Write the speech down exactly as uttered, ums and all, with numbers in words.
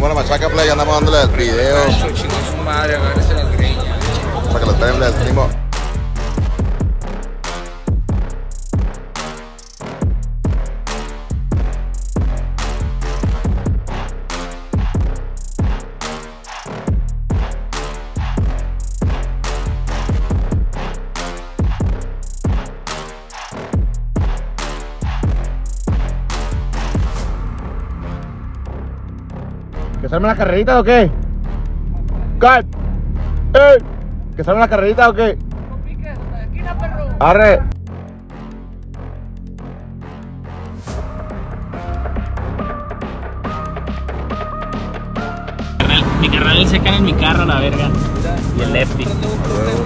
Venimos a la Machaca Play, andamos dándole el video. Chingó su madre, agárrese las greñas. Para que lo traen, le decimos. ¿Que salme las carreritas o qué? ¿Qué? ¡Ey! ¿Que salme las carreritas o qué? ¡Arre! Mi carnal se cae en mi carro, la verga. Y el lefty.